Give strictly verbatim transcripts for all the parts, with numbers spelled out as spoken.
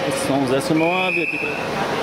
Esses são os S nove aqui pra...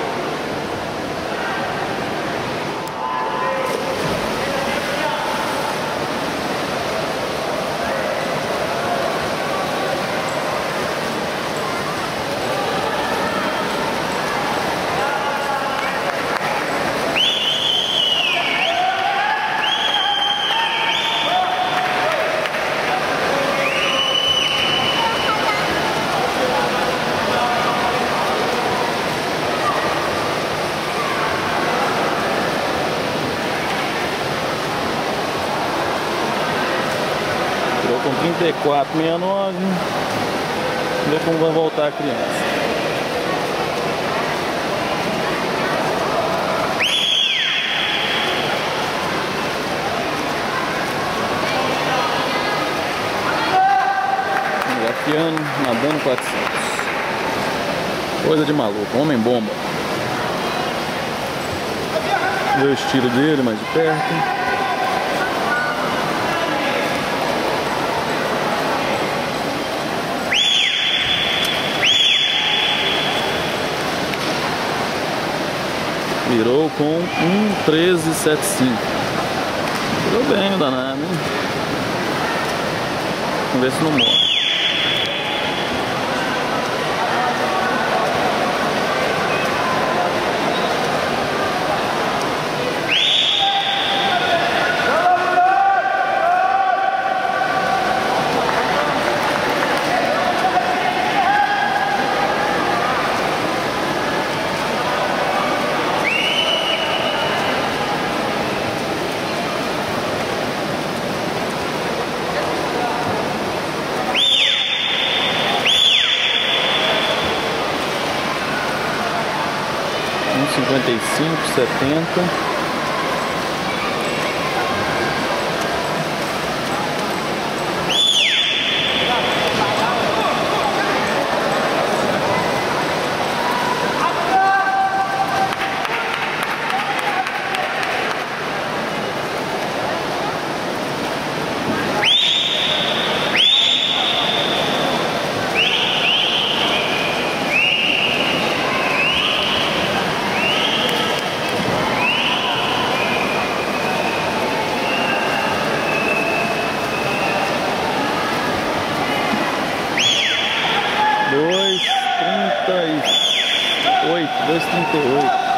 Com trinta e quatro, sessenta e nove. Ver como vai voltar a criança. Engafiando, nadando quatrocentos. Coisa de maluco, homem bomba. Ver o estilo dele mais de perto. Virou com um treze setenta e cinco. Virou bem o danado, hein? Vamos ver se não morre. cinquenta e cinco, setenta. dois trinta e oito, dois trinta e oito.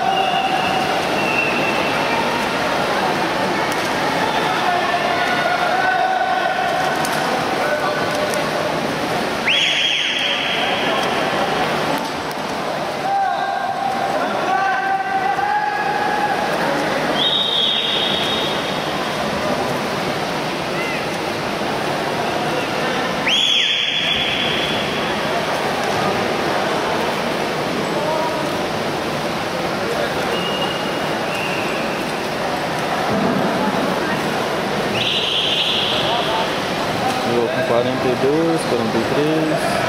quarenta e dois, quarenta e três.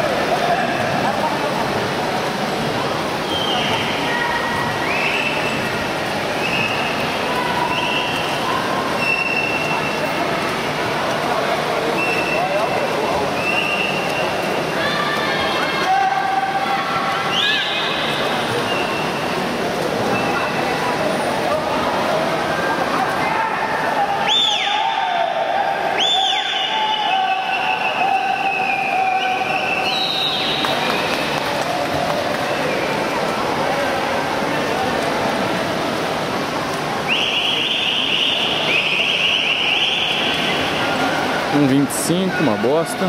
um vinte e cinco, uma bosta.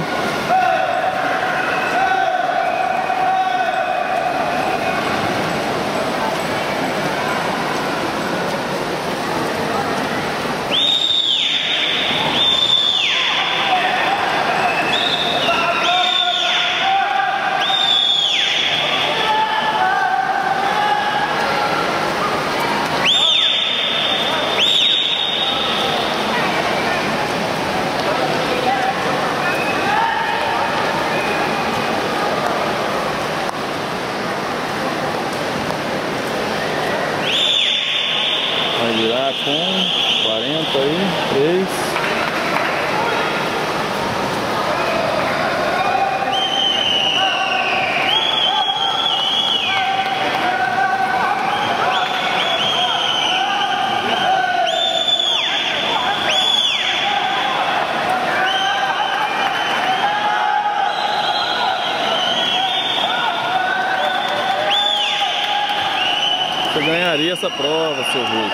ganharia essa prova, seu Rico.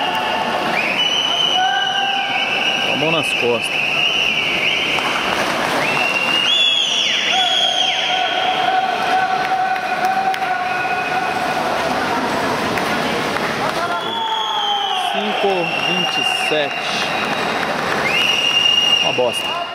Com a mão nas costas. cinco vinte e sete. Uma bosta.